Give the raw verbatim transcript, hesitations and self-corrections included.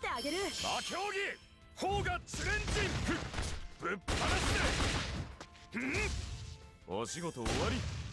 てあげる。 魔競技砲がチレンジンぶっ放して。お仕事終わり。